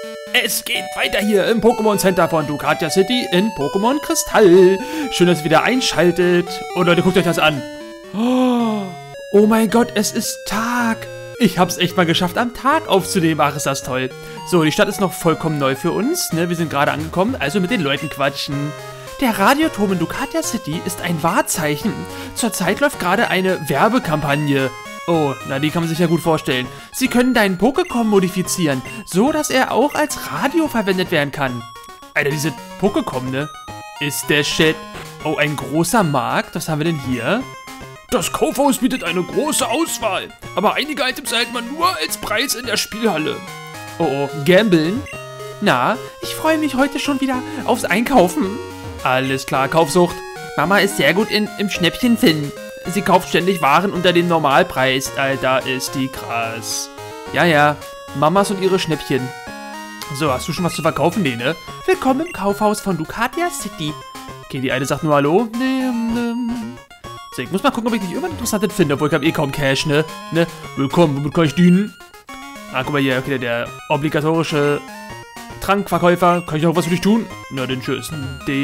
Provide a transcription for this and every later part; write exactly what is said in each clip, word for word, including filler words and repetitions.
Es geht weiter hier im Pokémon Center von Ducatia City in Pokémon Kristall. Schön, dass ihr wieder einschaltet. Und Leute, guckt euch das an. Oh mein Gott, es ist Tag. Ich hab's echt mal geschafft, am Tag aufzunehmen. Ach, ist das toll. So, die Stadt ist noch vollkommen neu für uns. Ne? Wir sind gerade angekommen, also mit den Leuten quatschen. Der Radioturm in Ducatia City ist ein Wahrzeichen. Zurzeit läuft gerade eine Werbekampagne. Oh, na, die kann man sich ja gut vorstellen. Sie können deinen Pokécom modifizieren, so dass er auch als Radio verwendet werden kann. Alter, diese Pokécom, ne? Ist der Shit. Oh, ein großer Markt. Was haben wir denn hier? Das Kaufhaus bietet eine große Auswahl, aber einige Items erhält man nur als Preis in der Spielhalle. Oh, oh, gambeln? Na, ich freue mich heute schon wieder aufs Einkaufen. Alles klar, Kaufsucht. Mama ist sehr gut in, im Schnäppchen finden. Sie kauft ständig Waren unter dem Normalpreis. Alter, ist die krass. Ja, ja. Mamas und ihre Schnäppchen. So, hast du schon was zu verkaufen? Nee, ne? Willkommen im Kaufhaus von Ducatia City. Okay, die eine sagt nur Hallo. Nee, nee. So, ich muss mal gucken, ob ich nicht irgendwas Interessantes finde. Obwohl, ich habe eh kaum Cash, ne? Ne? Willkommen, womit kann ich dienen? Ah, guck mal hier. Okay, der obligatorische Trankverkäufer. Kann ich noch was für dich tun? Na, dann tschüss.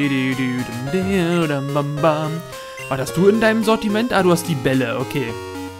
Was hast du in deinem Sortiment? Ah, du hast die Bälle, okay.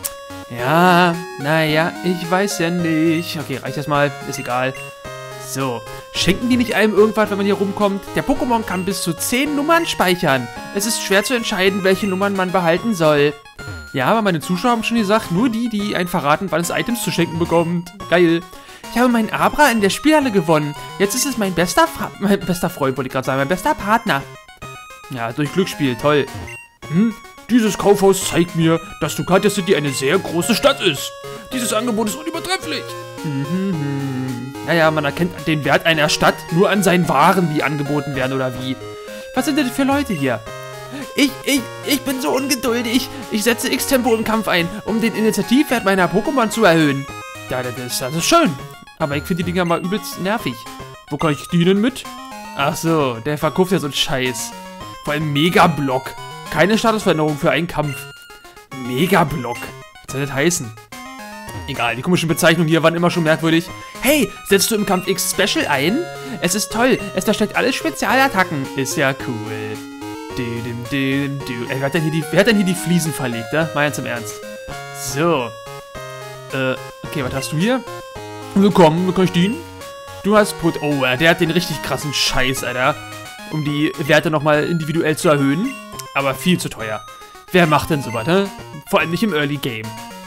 Ja, naja, ich weiß ja nicht. Okay, reicht das mal, ist egal. So, schenken die nicht einem irgendwas, wenn man hier rumkommt? Der Pokémon kann bis zu zehn Nummern speichern. Es ist schwer zu entscheiden, welche Nummern man behalten soll. Ja, aber meine Zuschauer haben schon gesagt, nur die, die einen verraten, wann es Items zu schenken bekommt. Geil. Ich habe meinen Abra in der Spielhalle gewonnen. Jetzt ist es mein bester, Fra mein bester Freund, wollte ich gerade sagen, mein bester Partner. Ja, durch Glücksspiel, toll. Hm, dieses Kaufhaus zeigt mir, dass Ducatia City eine sehr große Stadt ist. Dieses Angebot ist unübertrefflich. Mhm. Naja, man erkennt den Wert einer Stadt nur an seinen Waren, die angeboten werden, oder wie? Was sind denn für Leute hier? Ich, ich, ich bin so ungeduldig. Ich setze X-Tempo im Kampf ein, um den Initiativwert meiner Pokémon zu erhöhen. Ja, das ist, das ist schön. Aber ich finde die Dinger mal übelst nervig. Wo kann ich dienen mit? Ach so, der verkauft ja so einen Scheiß. Vor allem Megablock. Keine Statusveränderung für einen Kampf. Megablock. Was soll das heißen? Egal, die komischen Bezeichnungen hier waren immer schon merkwürdig. Hey, setzt du im Kampf X Special ein? Es ist toll, es versteckt alle Spezialattacken. Ist ja cool. Dim, dim, dim. Ey, wer hat denn hier die, wer hat denn hier die Fliesen verlegt, ne? Mal ganz im Ernst. So. Äh, okay, was hast du hier? Willkommen, wie kann ich dienen? Du hast Put. Oh, der hat den richtig krassen Scheiß, Alter. Um die Werte nochmal individuell zu erhöhen. Aber viel zu teuer. Wer macht denn sowas, ne? Vor allem nicht im Early Game.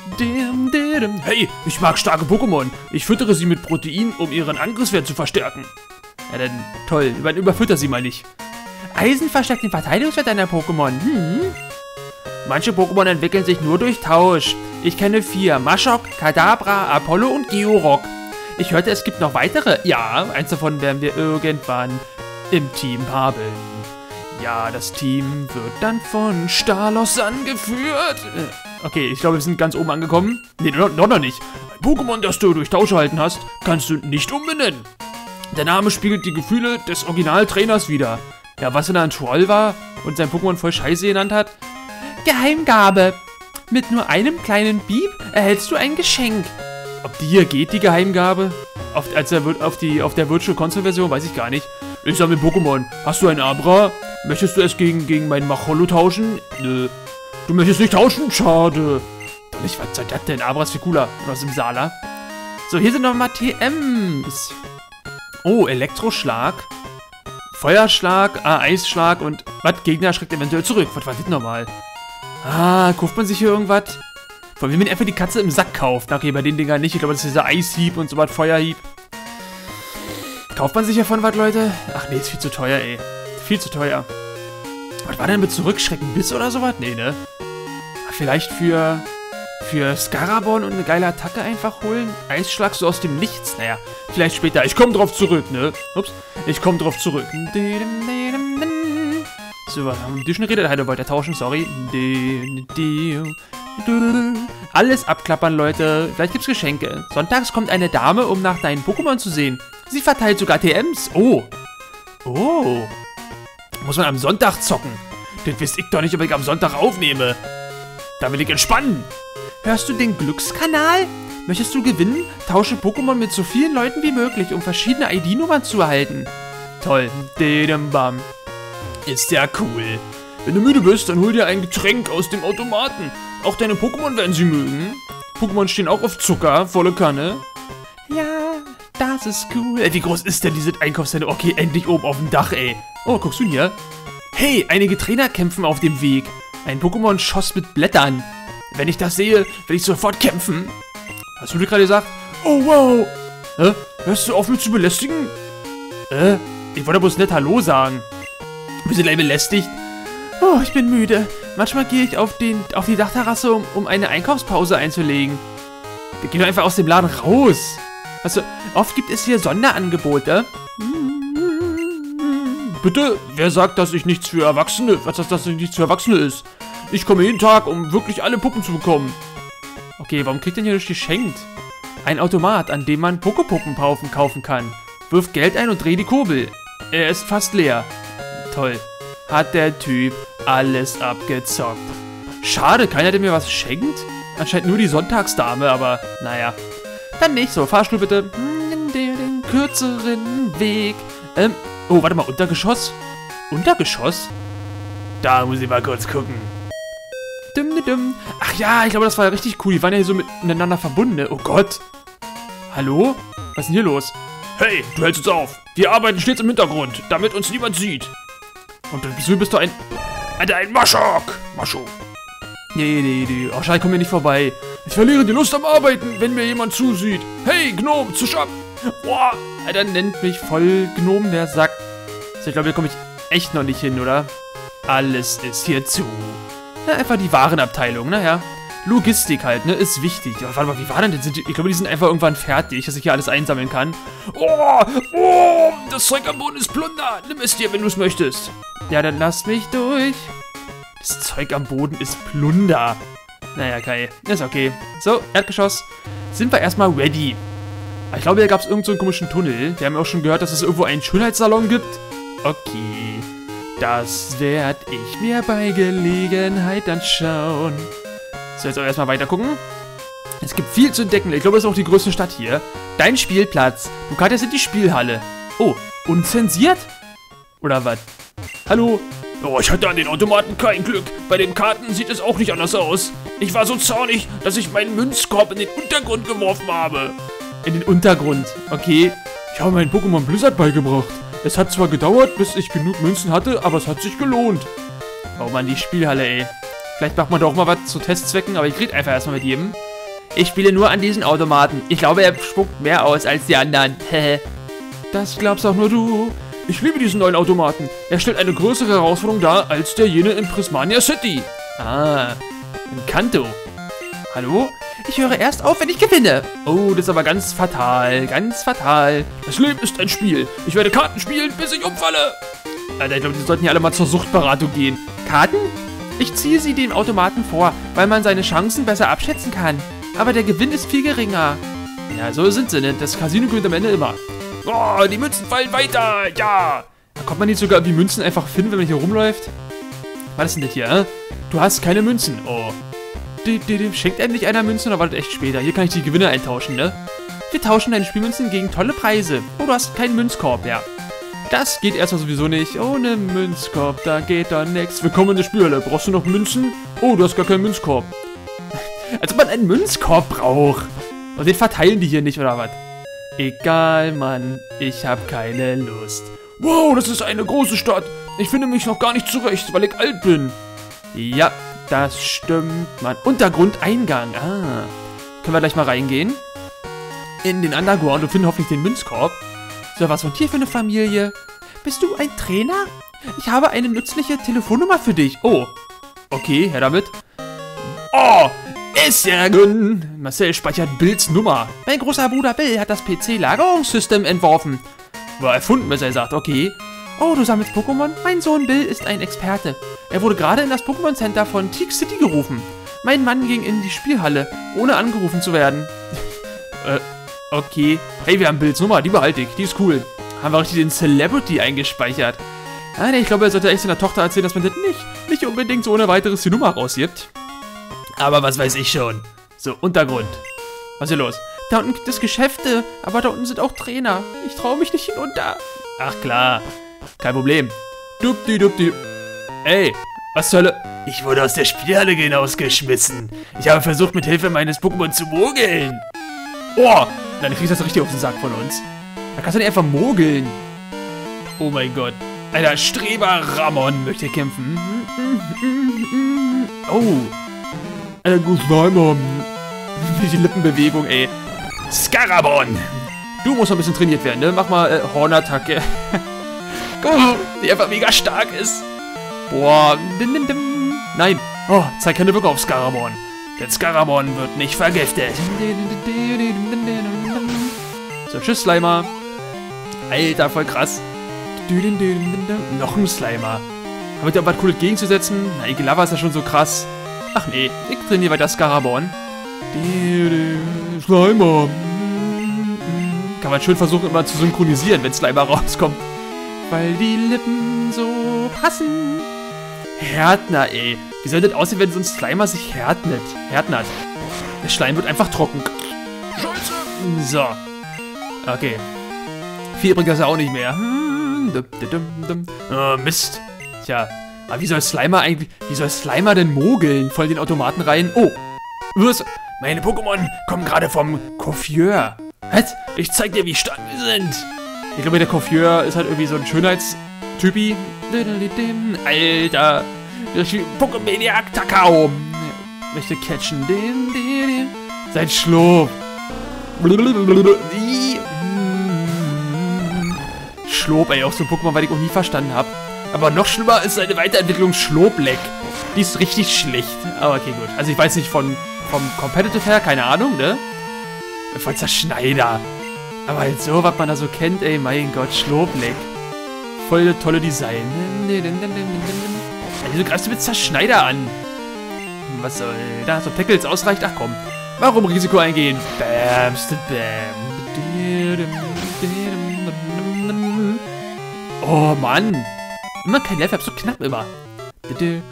Hey, ich mag starke Pokémon. Ich füttere sie mit Protein, um ihren Angriffswert zu verstärken. Ja, dann toll. Man überfüttert sie mal nicht. Eisen verstärkt den Verteidigungswert deiner Pokémon. Hm? Manche Pokémon entwickeln sich nur durch Tausch. Ich kenne vier. Maschok, Kadabra, Apollo und Georock. Ich hörte, es gibt noch weitere. Ja, eins davon werden wir irgendwann im Team haben. Ja, das Team wird dann von Stalos angeführt. Okay, ich glaube, wir sind ganz oben angekommen. Nee, noch, noch nicht. Ein Pokémon, das du durch Tausch erhalten hast, kannst du nicht umbenennen. Der Name spiegelt die Gefühle des Originaltrainers wider. Ja, was wenn er ein Troll war und sein Pokémon voll Scheiße genannt hat? Geheimgabe. Mit nur einem kleinen Beep erhältst du ein Geschenk. Ob die hier geht, die Geheimgabe? Auf, als der, auf, die, auf der Virtual Console Version, weiß ich gar nicht. Ich sammle Pokémon. Hast du ein Abra? Möchtest du es gegen, gegen meinen Machollo tauschen? Nö. Du möchtest nicht tauschen? Schade. Doch nicht, was soll das denn? Abra ist viel cooler. Aus dem Sala. So, hier sind nochmal T Ms. Oh, Elektroschlag. Feuerschlag, ah, Eisschlag und was? Gegner schreckt eventuell zurück. Was war das nochmal? Ah, kauft man sich hier irgendwas? Vor allem, wenn man einfach die Katze im Sack kauft. Okay, bei den Dingern nicht. Ich glaube, das ist dieser Eishieb und so was, Feuerhieb. Kauft man sich davon was, Leute? Ach nee, ist viel zu teuer, ey. Viel zu teuer. Was war denn mit Zurückschrecken Biss oder sowas? Nee, ne? Vielleicht für... Für Scarabon und eine geile Attacke einfach holen? Eisschlag so aus dem Nichts? Naja, vielleicht später. Ich komme drauf zurück, ne? Ups. Ich komme drauf zurück. So, was haben wir schon geredet? Halt, wollte tauschen, sorry. Alles abklappern, Leute. Vielleicht gibt's Geschenke. Sonntags kommt eine Dame, um nach deinen Pokémon zu sehen. Sie verteilt sogar T Ms. Oh. Oh. Muss man am Sonntag zocken. Das wisst ich doch nicht, ob ich am Sonntag aufnehme. Da will ich entspannen. Hörst du den Glückskanal? Möchtest du gewinnen? Tausche Pokémon mit so vielen Leuten wie möglich, um verschiedene I D-Nummern zu erhalten. Toll. Dedembam. Ist ja cool. Wenn du müde bist, dann hol dir ein Getränk aus dem Automaten. Auch deine Pokémon werden sie mögen. Pokémon stehen auch auf Zucker, volle Kanne. Ja, das ist cool. Ey, wie groß ist denn diese Einkaufszentrum? Okay, endlich oben auf dem Dach, ey. Oh, guckst du hier? Hey, einige Trainer kämpfen auf dem Weg. Ein Pokémon schoss mit Blättern. Wenn ich das sehe, will ich sofort kämpfen. Hast du dir gerade gesagt? Oh, wow. Hä? Hörst du auf, mich zu belästigen? Äh, ich wollte bloß nicht Hallo sagen. Bist du gleich belästigt? Oh, ich bin müde. Manchmal gehe ich auf, den, auf die Dachterrasse, um, um eine Einkaufspause einzulegen. Wir gehen doch einfach aus dem Laden raus. Also, oft gibt es hier Sonderangebote. Bitte? Wer sagt, dass ich nichts für Erwachsene, was das, dass ich nichts für Erwachsene ist? Ich komme jeden Tag, um wirklich alle Puppen zu bekommen. Okay, warum kriegt denn hier nicht geschenkt? Ein Automat, an dem man Pokepuppen kaufen kann. Wirf Geld ein und dreh die Kurbel. Er ist fast leer. Toll. Hat der Typ alles abgezockt. Schade, keiner, der mir was schenkt? Anscheinend nur die Sonntagsdame, aber naja. Dann nicht so. Fahrstuhl bitte. Nimm dir den kürzeren Weg. Ähm, oh, warte mal, Untergeschoss? Untergeschoss? Da muss ich mal kurz gucken. Dum, dum, dum. Ach ja, ich glaube, das war ja richtig cool. Die waren ja hier so miteinander verbunden, ne? Oh Gott. Hallo? Was ist denn hier los? Hey, du hältst uns auf. Wir arbeiten stets im Hintergrund, damit uns niemand sieht. Und wieso bist du ein... Alter, ein Maschok. Maschok. Nee, nee, nee. Oh, schade, ich komme hier nicht vorbei. Ich verliere die Lust am Arbeiten, wenn mir jemand zusieht. Hey, Gnome, zu Shop. Boah, Alter, nennt mich voll Gnome, der Sack. Also, ich glaube, hier komme ich echt noch nicht hin, oder? Alles ist hier zu. Ja, einfach die Warenabteilung, naja. Logistik halt, ne, ist wichtig. Aber warte mal, wie war denn das? Ich glaube, die sind einfach irgendwann fertig, dass ich hier alles einsammeln kann. Oh, oh, das Zeug am Boden ist Plunder. Nimm es dir, wenn du es möchtest. Ja, dann lass mich durch. Das Zeug am Boden ist Plunder. Naja, Kai, ist okay. So, Erdgeschoss. Sind wir erstmal ready. Ich glaube, hier gab es irgend so einen komischen Tunnel. Wir haben ja auch schon gehört, dass es irgendwo einen Schönheitssalon gibt. Okay. Das werde ich mir bei Gelegenheit anschauen. So, jetzt aber erstmal weiter gucken. Es gibt viel zu entdecken. Ich glaube, das ist auch die größte Stadt hier. Dein Spielplatz. Du kannst jetzt in die Spielhalle. Oh, unzensiert? Oder was? Hallo? Oh, ich hatte an den Automaten kein Glück. Bei den Karten sieht es auch nicht anders aus. Ich war so zornig, dass ich meinen Münzkorb in den Untergrund geworfen habe. In den Untergrund? Okay. Ich habe meinen Pokémon Blizzard beigebracht. Es hat zwar gedauert, bis ich genug Münzen hatte, aber es hat sich gelohnt. Oh Mann, die Spielhalle, ey. Vielleicht macht man doch mal was zu Testzwecken, aber ich rede einfach erstmal mit jedem. Ich spiele nur an diesen Automaten. Ich glaube, er spuckt mehr aus als die anderen. Das glaubst auch nur du. Ich liebe diesen neuen Automaten. Er stellt eine größere Herausforderung dar als der jene in Prismania City. Ah, in Kanto. Hallo? Ich höre erst auf, wenn ich gewinne. Oh, das ist aber ganz fatal. Ganz fatal. Das Leben ist ein Spiel. Ich werde Karten spielen, bis ich umfalle. Alter, ich glaube, die sollten hier alle mal zur Suchtberatung gehen. Karten? Ich ziehe sie dem Automaten vor, weil man seine Chancen besser abschätzen kann. Aber der Gewinn ist viel geringer. Ja, so sind sie, ne? Das Casino gewinnt am Ende immer. Oh, die Münzen fallen weiter. Ja. Da kommt man nicht sogar die Münzen einfach finden, wenn man hier rumläuft. Was ist denn das hier, hä? Du hast keine Münzen. Oh. Schenkt einem nicht einer Münzen oder wartet echt später? Hier kann ich die Gewinne eintauschen, ne? Wir tauschen deine Spielmünzen gegen tolle Preise. Oh, du hast keinen Münzkorb, ja. Das geht erstmal sowieso nicht. Ohne Münzkorb, da geht doch nichts. Willkommen in der Spielhalle. Brauchst du noch Münzen? Oh, du hast gar keinen Münzkorb. Als ob man einen Münzkorb braucht. Und den verteilen die hier nicht, oder was? Egal, Mann. Ich habe keine Lust. Wow, das ist eine große Stadt. Ich finde mich noch gar nicht zurecht, weil ich alt bin. Ja, das stimmt, Mann. Untergrundeingang. Ah. Können wir gleich mal reingehen? In den Underground und finden hoffentlich den Münzkorb. So, was von hier für eine Familie? Bist du ein Trainer? Ich habe eine nützliche Telefonnummer für dich. Oh. Okay, her damit. Oh, ist ja gut. Marcel speichert Bills Nummer. Mein großer Bruder Bill hat das P C-Lagerungssystem entworfen. War erfunden, bis er sagt, okay. Oh, du sammelst Pokémon? Mein Sohn Bill ist ein Experte. Er wurde gerade in das Pokémon Center von Teak City gerufen. Mein Mann ging in die Spielhalle, ohne angerufen zu werden. äh, okay. Hey, wir haben Bills Nummer, die behalte ich, die ist cool. Haben wir richtig den Celebrity eingespeichert. Ah, nee, ich glaube, er sollte echt seiner Tochter erzählen, dass man das nicht, nicht unbedingt so ohne weiteres die Nummer rausgibt. Aber was weiß ich schon. So, Untergrund. Was ist hier los? Da unten gibt es Geschäfte, aber da unten sind auch Trainer. Ich traue mich nicht hinunter. Ach klar, kein Problem. Dupdi dupdi. Ey, was zur Hölle? Ich wurde aus der Spielhalle hinausgeschmissen. Ich habe versucht, mit Hilfe meines Pokémon zu mogeln. Oh, dann kriegst du das richtig auf den Sack von uns. Da kannst du nicht einfach mogeln. Oh mein Gott. Alter, Streber Ramon möchte kämpfen. Oh. Alter, gut, Ramon. Die Lippenbewegung, ey. Scarabon. Du musst noch ein bisschen trainiert werden, ne? Mach mal äh, Hornattacke. Oh, die einfach mega stark ist. Boah. Dim, dim, dim. Nein. Oh, zeig keine Wirkung auf Scarabon. Denn Scarabon wird nicht vergiftet. So, tschüss, Slimer. Alter, voll krass. Noch ein Slimer. Haben wir da was Cooles gegenzusetzen? Na, Igelava ist ja schon so krass. Ach nee, ich trainiere weiter Scarabon. Slimer. Kann man schön versuchen, immer zu synchronisieren, wenn Slimer rauskommt. Weil die Lippen so passen. Härtner, ey. Wie soll das aussehen, wenn so ein Slimer sich härtnet? Härtnert. Der Schleim wird einfach trocken. Scheiße. So. Okay. Viel bringt das ja auch nicht mehr. Oh, Mist. Tja. Aber wie soll Slimer eigentlich... Wie soll Slimer denn mogeln? Voll den Automaten rein. Oh. Was? Meine Pokémon kommen gerade vom Coiffeur. Was? Ich zeig dir, wie stark wir sind. Ich glaube, der Coiffeur ist halt irgendwie so ein Schönheitstypi. Alter. Pokémaniac Takao. Möchte catchen. Sein Schlurf. Schlob, ey, auch so ein Pokémon, weil ich auch nie verstanden habe. Aber noch schlimmer ist seine Weiterentwicklung Schlobleck. Die ist richtig schlecht. Aber okay, gut. Also ich weiß nicht von vom Competitive her, keine Ahnung, ne? Voll Zerschneider. Aber halt so, was man da so kennt, ey, mein Gott, Schlobleck. Voll das tolle Design. Wieso greifst du mit Zerschneider an? Was soll das? Ob Tackle jetzt ausreicht? Ach komm. Warum Risiko eingehen? Bam, bam. Oh Mann. Immer kein Level, so knapp immer. Bin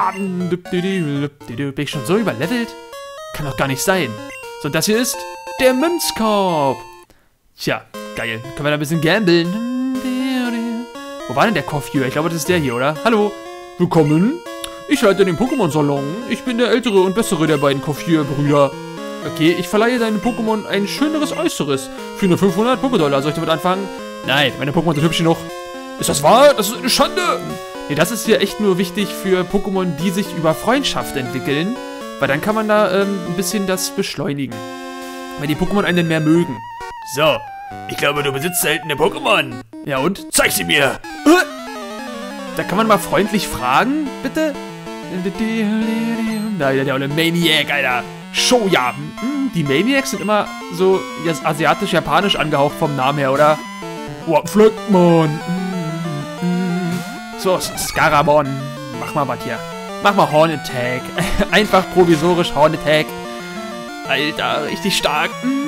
ich schon so überlevelt? Kann doch gar nicht sein. So, das hier ist der Münzkorb. Tja, geil. Können wir da ein bisschen gambeln. Wo war denn der Coiffeur? Ich glaube, das ist der hier, oder? Hallo. Willkommen. Ich leite den Pokémon-Salon. Ich bin der ältere und bessere der beiden Coiffeur-Brüder. Okay, ich verleihe deinen Pokémon ein schöneres Äußeres. Für nur fünfhundert Pokédollar. Soll ich damit anfangen? Nein, meine Pokémon sind hübsch genug. Ist das wahr? Das ist eine Schande. Nee, das ist hier echt nur wichtig für Pokémon, die sich über Freundschaft entwickeln. Weil dann kann man da ähm, ein bisschen das beschleunigen. Weil die Pokémon einen mehr mögen. So, ich glaube, du besitzt seltene Pokémon. Ja und? Zeig sie mir. Da kann man mal freundlich fragen, bitte. Da ist der olle Maniac, Alter. Shoya. Die Maniacs sind immer so asiatisch-japanisch angehaucht vom Namen her, oder? Oh, Flöckmann. So, Scarabon. Mach mal was hier. Mach mal Horn Attack. Einfach provisorisch Horn Attack. Alter, richtig stark.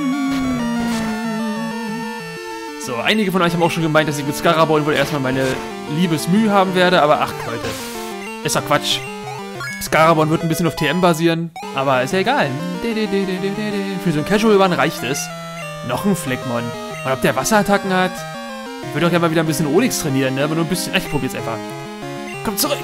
So, einige von euch haben auch schon gemeint, dass ich mit Scarabon wohl erstmal meine Liebesmühe haben werde, aber ach, Leute. Ist doch Quatsch. Scarabon wird ein bisschen auf T M basieren, aber ist ja egal. Für so einen Casual-Run reicht es. Noch ein Fleckmon. Und ob der Wasserattacken hat? Ich würde doch gerne mal wieder ein bisschen Onix trainieren, ne? Aber nur ein bisschen. Ich probier's einfach. Komm zurück.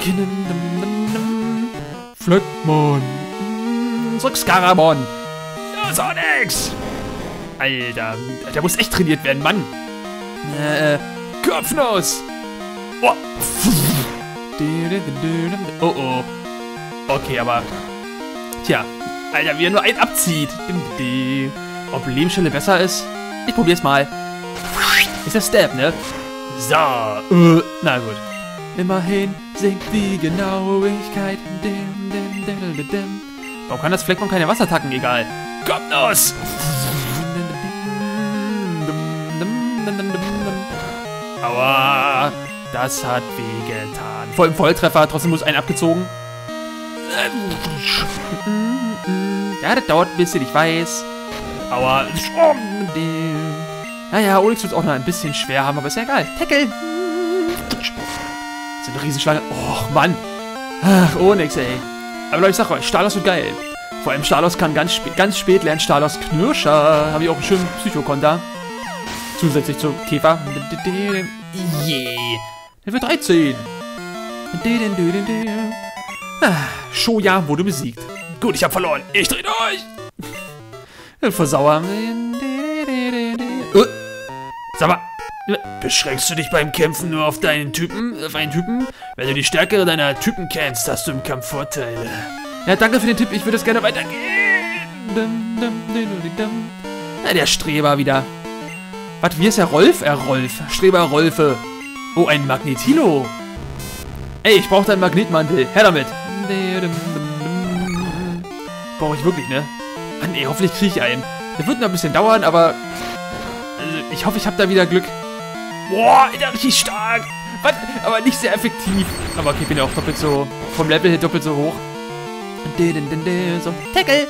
Fleckmon. Zurück, Scarabon. Ja, Onix. Alter, der muss echt trainiert werden, Mann. Äh, Kopfnuss. Oh. Oh, oh. Okay, aber... Tja, Alter, wie er nur einen abzieht. Ob Lebensstelle besser ist? Ich probier's mal. Ist der Stab, ne? So. Uh, na gut. Immerhin sinkt die Genauigkeit. Warum kann das Fleckmon keine Wasserattacken? Egal. Kopfnuss. Aua. Das hat wehgetan. Voll im Volltreffer, trotzdem muss ein abgezogen. Ja, das dauert ein bisschen, ich weiß. Aber... Naja, Onix wird es auch noch ein bisschen schwer haben, aber ist ja egal. Tackle! So eine Riesenschlange. Och, Mann. Ach, Onix, ey. Aber Leute, ich sag euch, Stalos wird geil. Vor allem Stalos kann ganz, spä ganz spät lernen. Stalos Knirscher. Habe ich auch einen schönen Psychokonter. Zusätzlich zu Käfer. Yeah. Level dreizehn. Ah, Shoya wurde besiegt. Gut, ich habe verloren. Ich dreh durch. Versauern. Uh. Sag mal, beschränkst du dich beim Kämpfen nur auf deinen Typen, auf einen Typen? Wenn du die Stärke deiner Typen kennst, hast du im Kampf Vorteile. Ja, danke für den Tipp. Ich würde es gerne weitergehen. Na, der Streber wieder. Was, wie ist der Rolf? Er Rolf. Streber Rolfe. Oh, ein Magnetilo. Ey, ich brauche deinen Magnetmantel. Her damit. Brauche ich wirklich, ne? Mann, ey, hoffentlich kriege ich einen. Das wird noch ein bisschen dauern, aber... Also, ich hoffe, ich habe da wieder Glück. Boah, der richtig stark. Was? Aber nicht sehr effektiv. Aber okay, ich bin ja auch doppelt so... Vom Level her doppelt so hoch. So, Tackle.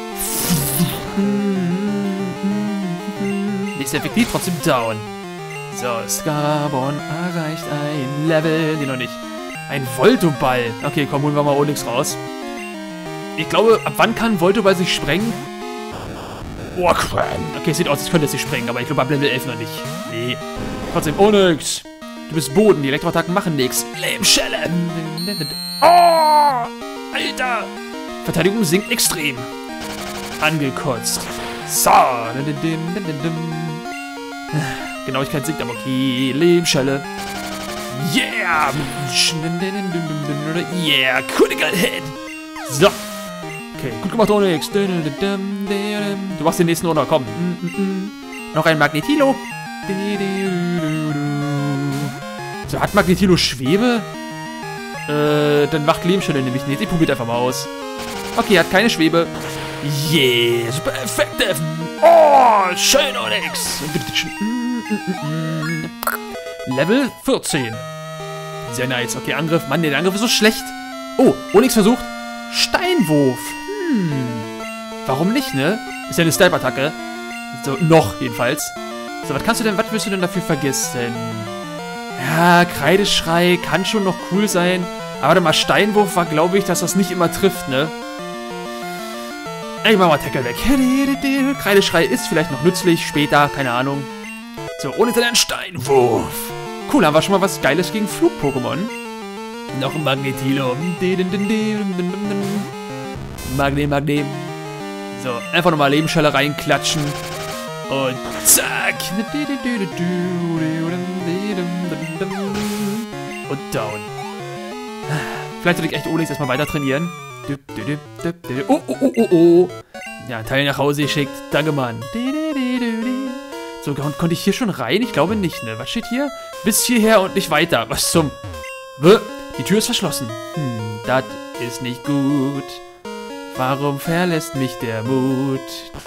Nicht sehr effektiv, trotzdem down. So, Scarborn erreicht ein Level. Nee, noch nicht. Ein Voltoball. Okay, komm, holen wir mal Onyx raus. Ich glaube, ab wann kann Voltoball sich sprengen? Oh, okay, sieht aus, als könnte es sich sprengen, aber ich glaube ab Level elf noch nicht. Nee. Trotzdem, Onyx. Du bist Boden, die Elektroattacken machen nichts. Lebenschelle. Oh, Alter. Verteidigung sinkt extrem. Angekotzt. So. Genauigkeit sinkt, aber okay. Lebensschelle. Yeah. Yeah. Critical Hit. So. Okay, gut gemacht, Onyx. Du machst den nächsten runter, komm. Noch ein Magnetilo. So, hat Magnetilo Schwebe? Äh, dann macht Lebensschelle nämlich nicht. Ich probiere einfach mal aus. Okay, hat keine Schwebe. Yeah, super effektiv. Oh, schön, Onyx. Level vierzehn. Sehr nice. Okay, Angriff. Mann, der Angriff ist so schlecht. Oh, Onyx versucht Steinwurf. Hm. Warum nicht, ne? Ist ja eine Stab-Attacke. So, noch jedenfalls. So, was kannst du denn, was willst du denn dafür vergessen? Ja, Kreideschrei kann schon noch cool sein. Aber warte mal, Steinwurf war, glaube ich, dass das nicht immer trifft, ne? Ich mach mal Tackle weg. Kreideschrei ist vielleicht noch nützlich, später, keine Ahnung. So, ohne einen Steinwurf. Cool, haben wir schon mal was Geiles gegen Flug-Pokémon. Noch ein Magnetilo. Magnet, Magnet. So, einfach nochmal Lebensschelle reinklatschen. Und zack. Und down. Vielleicht sollte ich echt Onyx erstmal weiter trainieren. Oh, oh, oh, oh, oh. Ja, Teil nach Hause geschickt. Danke, Mann. So, und konnte ich hier schon rein? Ich glaube nicht, ne? Was steht hier? Bis hierher und nicht weiter. Was zum... Die Tür ist verschlossen. Hm, das ist nicht gut. Warum verlässt mich der Mut?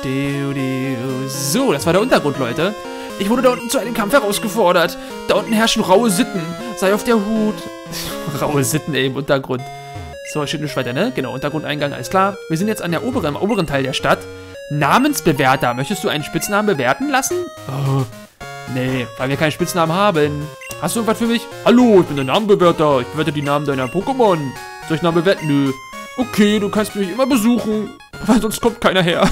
So, das war der Untergrund, Leute. Ich wurde da unten zu einem Kampf herausgefordert. Da unten herrschen raue Sitten. Sei auf der Hut. Raue Sitten, ey, im Untergrund. So, steht nicht weiter, ne? Genau, Untergrundeingang, alles klar. Wir sind jetzt an der oberen, am oberen Teil der Stadt. Namensbewerter. Möchtest du einen Spitznamen bewerten lassen? Oh, nee, weil wir keinen Spitznamen haben. Hast du irgendwas für mich? Hallo, ich bin der Namenbewerter. Ich bewerte die Namen deiner Pokémon. Soll ich Namen bewerten? Nö. Okay, du kannst mich immer besuchen, weil sonst kommt keiner her.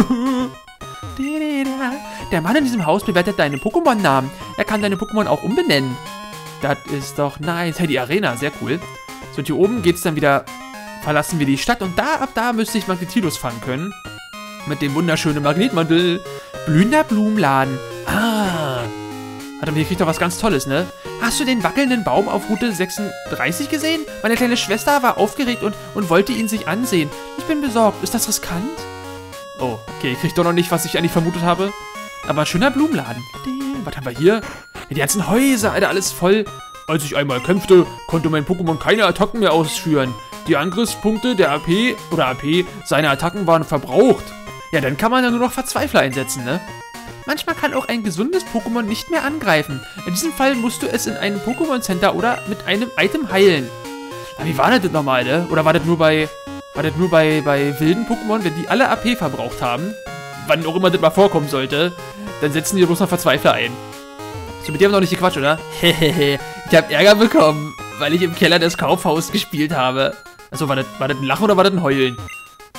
Der Mann in diesem Haus bewertet deine Pokémon-Namen. Er kann deine Pokémon auch umbenennen. Das ist doch nice. Hey, die Arena, sehr cool. So, und hier oben geht's dann wieder, verlassen wir die Stadt. Und da, ab da müsste ich Magnetilos fangen können. Mit dem wunderschönen Magnetmantel. Blühender Blumenladen. Ah. Warte mal, hier kriegt doch was ganz Tolles, ne? Hast du den wackelnden Baum auf Route sechsunddreißig gesehen? Meine kleine Schwester war aufgeregt und, und wollte ihn sich ansehen. Ich bin besorgt. Ist das riskant? Oh, okay, ich krieg doch noch nicht, was ich eigentlich vermutet habe. Aber ein schöner Blumenladen. Was haben wir hier? Die ganzen Häuser, Alter, alles voll. Als ich einmal kämpfte, konnte mein Pokémon keine Attacken mehr ausführen. Die Angriffspunkte der A P oder A P seiner Attacken waren verbraucht. Ja, dann kann man ja nur noch Verzweifler einsetzen, ne? Manchmal kann auch ein gesundes Pokémon nicht mehr angreifen. In diesem Fall musst du es in einem Pokémon-Center oder mit einem Item heilen. Aber wie war das denn nochmal, ne? Oder war das nur bei... War das nur bei, bei wilden Pokémon, wenn die alle A P verbraucht haben? Wann auch immer das mal vorkommen sollte, dann setzen die bloß noch Verzweifler ein. So, mit dir haben wir noch nicht gequatscht, oder? Hehehe, ich habe Ärger bekommen, weil ich im Keller des Kaufhauses gespielt habe. Achso, war das, war das ein Lachen oder war das ein Heulen?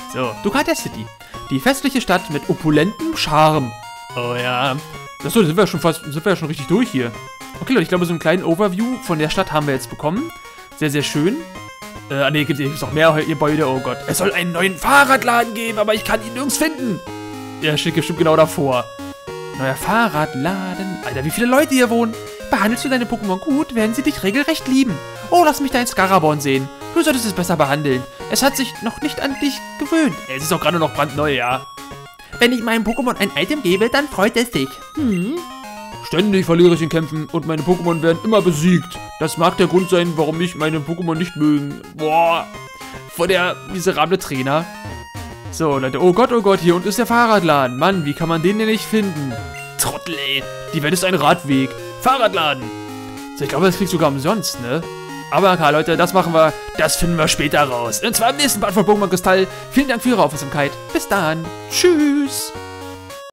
So, Ducatia City. Die festliche Stadt mit opulentem Charme. Oh ja. Achso, da sind wir schon fast, sind wir ja schon richtig durch hier. Okay, Leute, ich glaube, so einen kleinen Overview von der Stadt haben wir jetzt bekommen. Sehr, sehr schön. Äh, ah ne, gibt es noch mehr Gebäude, oh Gott. Es soll einen neuen Fahrradladen geben, aber ich kann ihn nirgends finden. Der steht bestimmt genau davor. Neuer Fahrradladen. Alter, wie viele Leute hier wohnen. Behandelst du deine Pokémon gut, werden sie dich regelrecht lieben. Oh, lass mich dein Scaraborn sehen. Du solltest es besser behandeln. Es hat sich noch nicht an dich gewöhnt. Es ist auch gerade noch brandneu, ja. Wenn ich meinem Pokémon ein Item gebe, dann freut es sich. Hm. Ständig verliere ich in Kämpfen und meine Pokémon werden immer besiegt. Das mag der Grund sein, warum mich meine Pokémon nicht mögen. Boah. Vor der miserable Trainer. So, Leute. Oh Gott, oh Gott, hier unten ist der Fahrradladen. Mann, wie kann man den denn nicht finden? Trottel, ey. Die Welt ist ein Radweg. Fahrradladen. So, ich glaube, das kriegst du sogar umsonst, ne? Aber okay, Leute, das machen wir, das finden wir später raus. Und zwar im nächsten Part von Pokémon Kristall. Vielen Dank für Ihre Aufmerksamkeit. Bis dann. Tschüss.